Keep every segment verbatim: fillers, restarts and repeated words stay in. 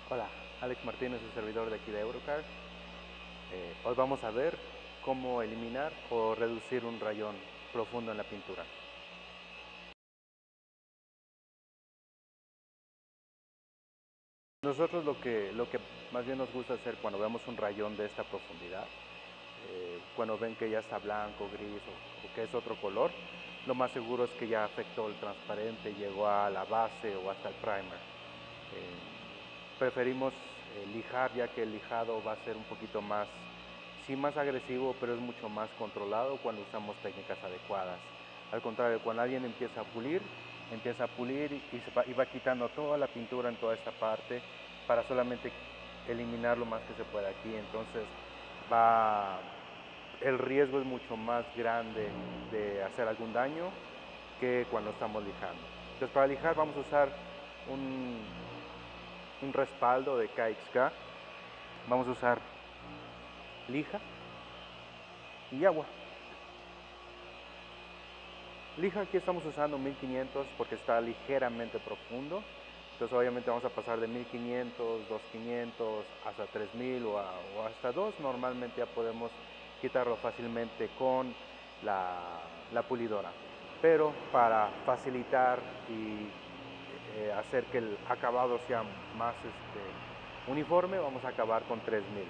Hola, Alex Martínez, el servidor de aquí de Eurocar. Eh, hoy vamos a ver cómo eliminar o reducir un rayón profundo en la pintura. Nosotros lo que, lo que más bien nos gusta hacer cuando vemos un rayón de esta profundidad, eh, cuando ven que ya está blanco, gris o, o que es otro color, lo más seguro es que ya afectó el transparente, llegó a la base o hasta el primer. Eh, preferimos eh, lijar, ya que el lijado va a ser un poquito más, sí más agresivo, pero es mucho más controlado cuando usamos técnicas adecuadas. Al contrario, cuando alguien empieza a pulir, empieza a pulir y, se va, y va quitando toda la pintura en toda esta parte para solamente eliminar lo más que se pueda aquí. Entonces va, el riesgo es mucho más grande de hacer algún daño que cuando estamos lijando. Entonces para lijar vamos a usar un, un respaldo de K X K. Vamos a usar lija y agua. Lija aquí estamos usando mil quinientos porque está ligeramente profundo. Entonces obviamente vamos a pasar de mil quinientos, dos mil quinientos hasta tres mil o, a, o hasta dos. Normalmente ya podemos quitarlo fácilmente con la, la pulidora. Pero para facilitar y eh, hacer que el acabado sea más este, uniforme, vamos a acabar con tres mil.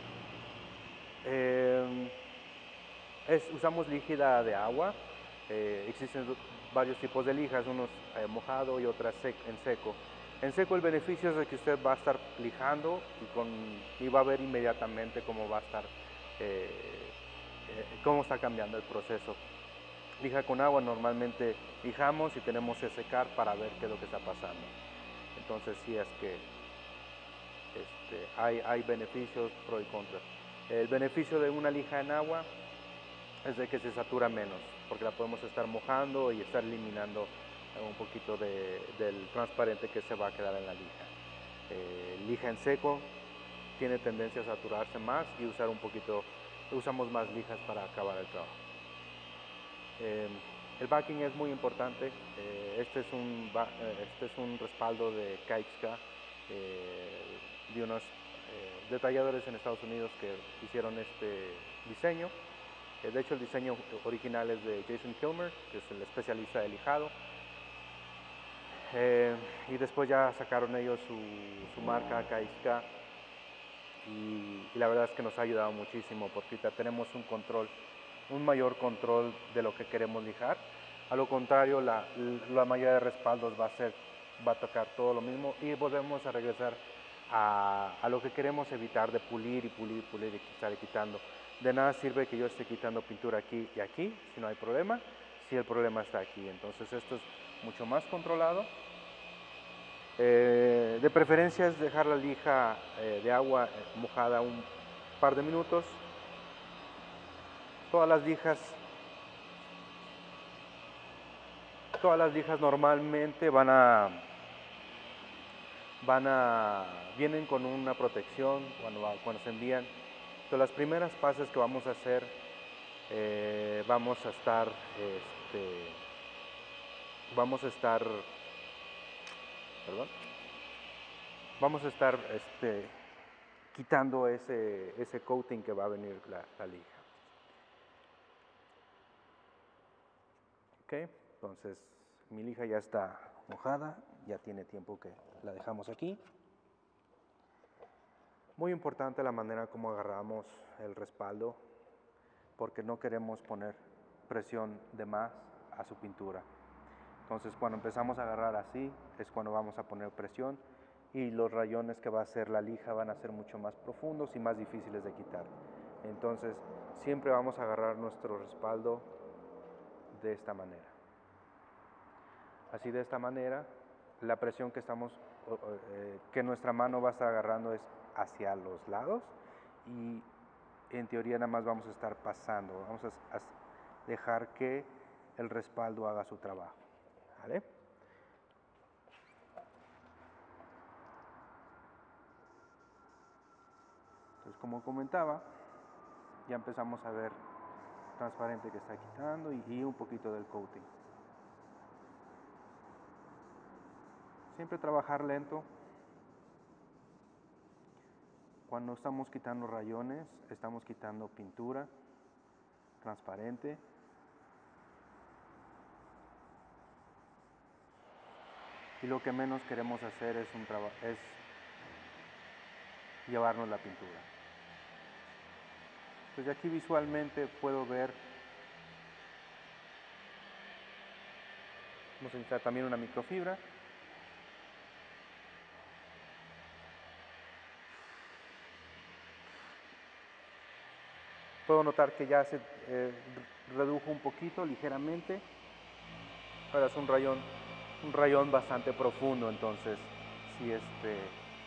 Eh, es, usamos líquida de agua. Eh, existen varios tipos de lijas, unos eh, mojado y otras sec en seco. En seco el beneficio es de que usted va a estar lijando y, con, y va a ver inmediatamente cómo va a estar, eh, eh, cómo está cambiando el proceso. Lija con agua normalmente lijamos y tenemos que secar para ver qué es lo que está pasando. Entonces sí es que este, hay, hay beneficios pro y contra. El beneficio de una lija en agua es de que se satura menos, porque la podemos estar mojando y estar eliminando un poquito de, del transparente que se va a quedar en la lija. Eh, lija en seco tiene tendencia a saturarse más y usar un poquito, usamos más lijas para acabar el trabajo. Eh, el backing es muy importante. Eh, este, es un, este es un respaldo de K X K, eh, de unos eh, detalladores en Estados Unidos que hicieron este diseño. De hecho, el diseño original es de Jason Kilmer, que es el especialista de lijado. Eh, y después ya sacaron ellos su, su marca K X K. Y, y la verdad es que nos ha ayudado muchísimo porque ahorita tenemos un control, un mayor control de lo que queremos lijar. A lo contrario, la, la mayoría de respaldos va a, ser, va a tocar todo lo mismo y volvemos a regresar a, a lo que queremos evitar de pulir y pulir y pulir y estar quitando. De nada sirve que yo esté quitando pintura aquí y aquí, si no hay problema, si el problema está aquí. Entonces esto es mucho más controlado. Eh, de preferencia es dejar la lija eh, de agua mojada un par de minutos. Todas las lijas, todas las lijas normalmente van a, van a, vienen con una protección cuando, cuando se envían. Entonces las primeras pases que vamos a hacer, eh, vamos a estar, este, vamos a estar, perdón, vamos a estar, este, quitando ese, ese coating que va a venir la, la lija. Ok, entonces mi lija ya está mojada, ya tiene tiempo que la dejamos aquí. Muy importante la manera como agarramos el respaldo, porque no queremos poner presión de más a su pintura. Entonces cuando empezamos a agarrar así es cuando vamos a poner presión y los rayones que va a hacer la lija van a ser mucho más profundos y más difíciles de quitar. Entonces siempre vamos a agarrar nuestro respaldo de esta manera. Así de esta manera, la presión que estamos, eh, que nuestra mano va a estar agarrando es hacia los lados y en teoría nada más vamos a estar pasando, vamos a, a dejar que el respaldo haga su trabajo. ¿Vale? Entonces, como comentaba, ya empezamos a ver transparente que está quitando y, y un poquito del coating. Siempre trabajar lento. Cuando estamos quitando rayones, estamos quitando pintura transparente. Y lo que menos queremos hacer es, un es llevarnos la pintura. Pues aquí visualmente puedo ver, vamos a utilizar también una microfibra. Puedo notar que ya se eh, redujo un poquito, ligeramente. Ahora es un rayón, un rayón bastante profundo, entonces sí, este,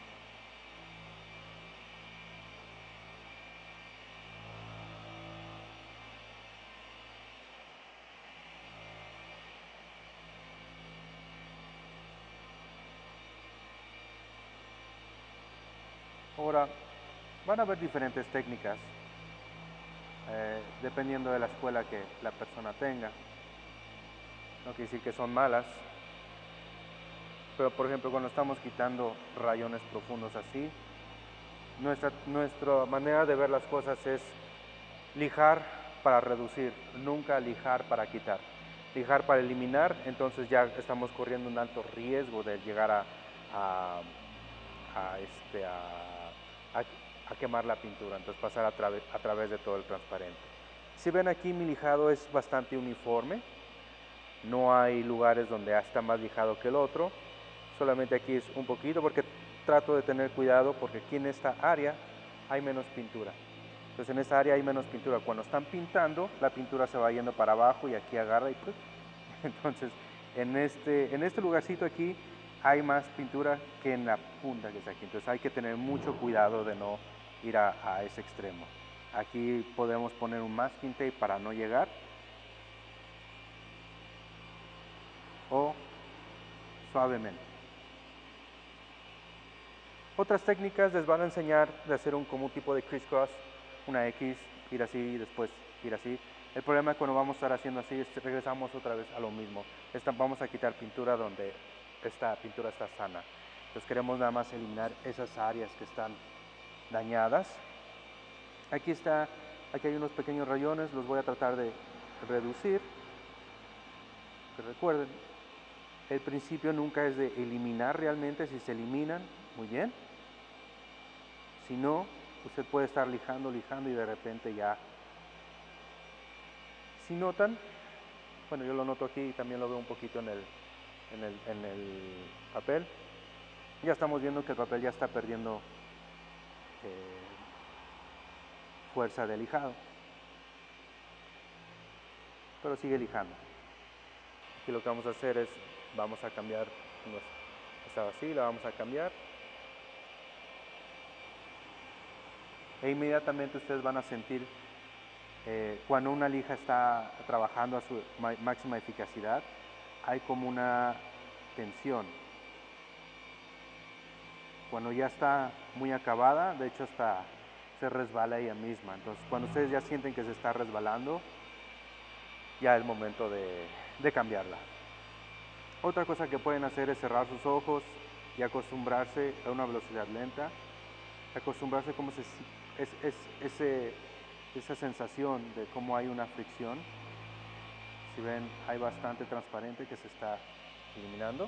ahora van a haber diferentes técnicas eh, dependiendo de la escuela que la persona tenga. No quiere decir que son malas, pero por ejemplo cuando estamos quitando rayones profundos así, nuestra, nuestra manera de ver las cosas es lijar para reducir, nunca lijar para quitar. Lijar para eliminar, entonces ya estamos corriendo un alto riesgo de llegar a, a, a, este, a, a, a quemar la pintura, entonces pasar a, trave, a través de todo el transparente. Si ven aquí, mi lijado es bastante uniforme, no hay lugares donde está más lijado que el otro, solamente aquí es un poquito porque trato de tener cuidado porque aquí en esta área hay menos pintura. Entonces en esta área hay menos pintura. Cuando están pintando, la pintura se va yendo para abajo y aquí agarra y pues. Entonces en este, en este lugarcito aquí hay más pintura que en la punta que está aquí. Entonces hay que tener mucho cuidado de no ir a, a ese extremo. Aquí podemos poner un masking tape para no llegar. O suavemente. Otras técnicas les van a enseñar de hacer un, como un tipo de crisscross, una X, ir así y después ir así. El problema es cuando vamos a estar haciendo así, es, regresamos otra vez a lo mismo. Esta, vamos a quitar pintura donde esta pintura está sana. Entonces queremos nada más eliminar esas áreas que están dañadas. Aquí está, aquí hay unos pequeños rayones, los voy a tratar de reducir. Que recuerden, el principio nunca es de eliminar realmente. Si se eliminan, muy bien. Si no, usted puede estar lijando, lijando y de repente ya. Si notan, bueno, yo lo noto aquí y también lo veo un poquito en el, en el, en el papel. Ya estamos viendo que el papel ya está perdiendo eh, fuerza de lijado. Pero sigue lijando. Aquí lo que vamos a hacer es, vamos a cambiar, estaba así, la vamos a cambiar. E inmediatamente ustedes van a sentir eh, cuando una lija está trabajando a su máxima eficacidad, hay como una tensión. Cuando ya está muy acabada, de hecho hasta se resbala ella misma. Entonces cuando ustedes ya sienten que se está resbalando, ya es momento de, de cambiarla. Otra cosa que pueden hacer es cerrar sus ojos y acostumbrarse a una velocidad lenta, acostumbrarse como se, es, es, ese, esa sensación de cómo hay una fricción. Si ven, hay bastante transparente que se está eliminando.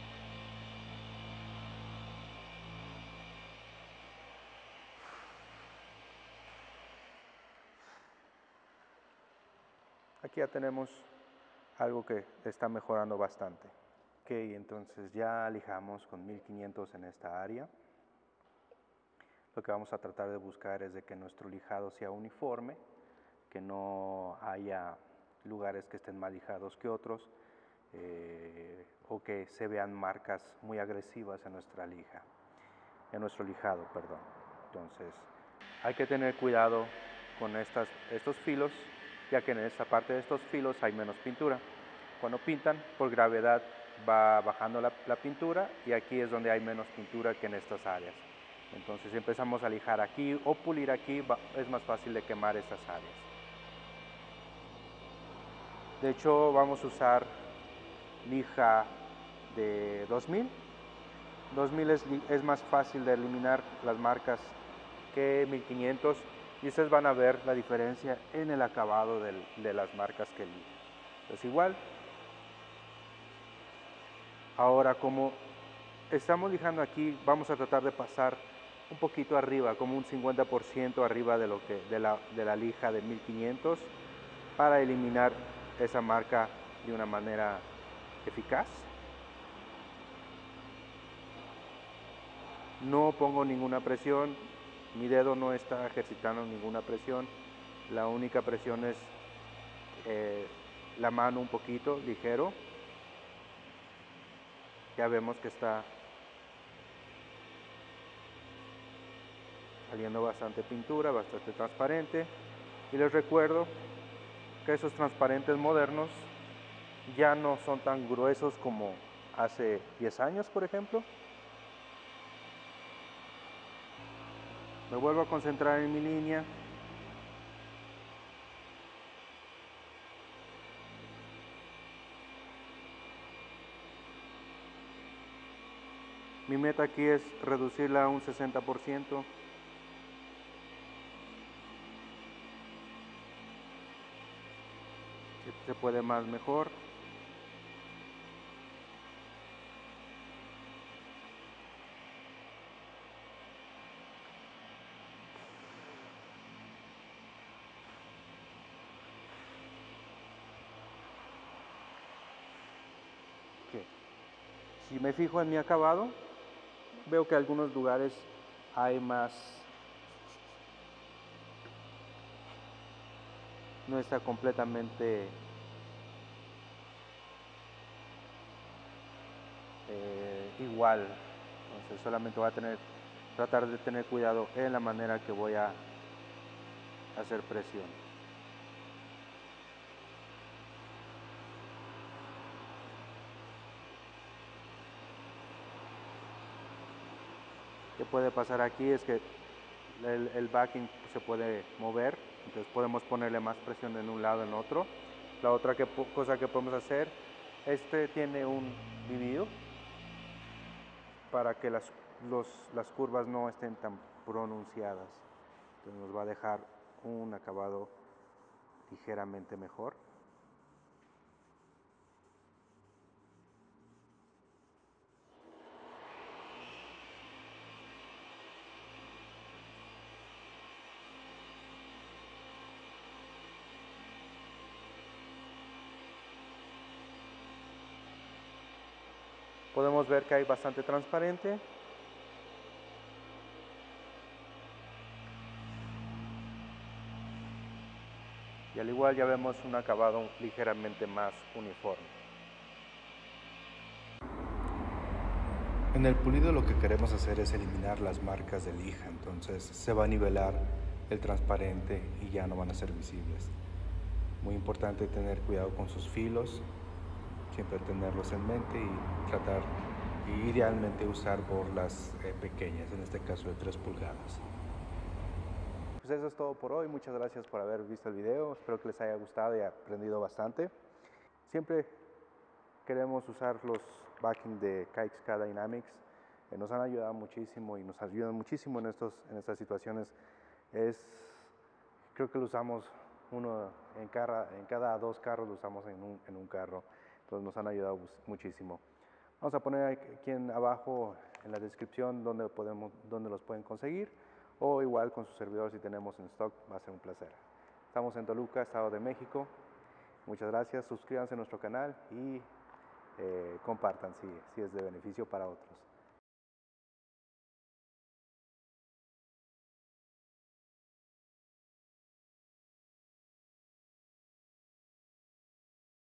Aquí ya tenemos algo que está mejorando bastante. Ok, entonces ya lijamos con mil quinientos en esta área. Lo que vamos a tratar de buscar es de que nuestro lijado sea uniforme, que no haya lugares que estén más lijados que otros, eh, o que se vean marcas muy agresivas en nuestra lija, en nuestro lijado, perdón. Entonces, hay que tener cuidado con estas, estos filos, ya que en esta parte de estos filos hay menos pintura. Cuando pintan, por gravedad va bajando la, la pintura y aquí es donde hay menos pintura que en estas áreas. Entonces, si empezamos a lijar aquí o pulir aquí, va, es más fácil de quemar estas áreas. De hecho, vamos a usar lija de dos mil. dos mil es, es más fácil de eliminar las marcas que mil quinientos, y ustedes van a ver la diferencia en el acabado del, de las marcas que eligen. Es igual. Ahora, como estamos lijando aquí, vamos a tratar de pasar un poquito arriba, como un cincuenta por ciento arriba de, lo que, de, la, de la lija de mil quinientos, para eliminar esa marca de una manera eficaz. No pongo ninguna presión, mi dedo no está ejercitando ninguna presión, la única presión es eh, la mano un poquito, ligero. Ya vemos que está saliendo bastante pintura, bastante transparente. Y les recuerdo que esos transparentes modernos ya no son tan gruesos como hace diez años, por ejemplo. Me vuelvo a concentrar en mi línea. Mi meta aquí es reducirla a un sesenta por ciento. Si se puede más, mejor. Okay. Si me fijo en mi acabado, veo que en algunos lugares hay más, no está completamente eh, igual, entonces solamente voy a tener, tratar de tener cuidado en la manera que voy a hacer presión. ¿Qué puede pasar aquí? Es que el, el backing se puede mover, entonces podemos ponerle más presión en un lado en otro. La otra que, cosa que podemos hacer, este tiene un dividido para que las, los, las curvas no estén tan pronunciadas. Entonces nos va a dejar un acabado ligeramente mejor. Podemos ver que hay bastante transparente. Y al igual ya vemos un acabado ligeramente más uniforme. En el pulido lo que queremos hacer es eliminar las marcas de lija, entonces se va a nivelar el transparente y ya no van a ser visibles. Muy importante tener cuidado con sus filos, siempre tenerlos en mente y tratar, y idealmente usar borlas eh, pequeñas, en este caso de tres pulgadas. Pues eso es todo por hoy, muchas gracias por haber visto el video, espero que les haya gustado y aprendido bastante. Siempre queremos usar los backing de K X K Dynamics, eh, nos han ayudado muchísimo y nos ayudan muchísimo en, estos, en estas situaciones. Es, creo que lo usamos uno en cada, en cada dos carros, lo usamos en un, en un carro, entonces nos han ayudado muchísimo. Vamos a poner aquí en abajo en la descripción donde, podemos, donde los pueden conseguir, o igual con su servidor si tenemos en stock, va a ser un placer. Estamos en Toluca, Estado de México. Muchas gracias, suscríbanse a nuestro canal y eh, compartan si, si es de beneficio para otros.